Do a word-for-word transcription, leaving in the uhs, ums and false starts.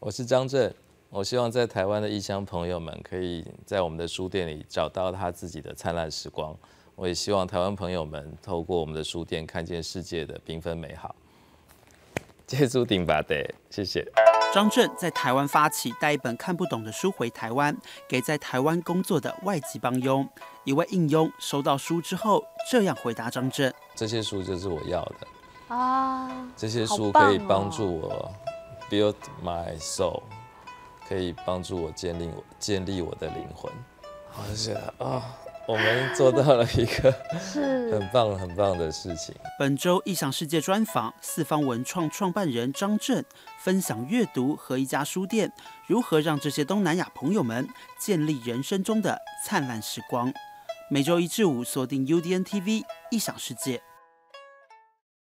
我是张震，我希望在台湾的异乡朋友们可以在我们的书店里找到他自己的灿烂时光。我也希望台湾朋友们透过我们的书店看见世界的缤纷美好。接住顶吧的，谢谢。 张震在台湾发起带一本看不懂的书回台湾，给在台湾工作的外籍帮佣。一位应佣收到书之后，这样回答张震： 这些书就是我要的啊， 这些书可以帮助我 build my soul， 可以帮助我建立我建立我的灵魂。我就觉得啊、哦，我们做到了一个很棒很棒的事情。 本周异想世界专访四方文创创办人张震，分享阅读和一家书店如何让这些东南亚朋友们建立人生中的灿烂时光。每周一至五锁定 U D N T V 异想世界。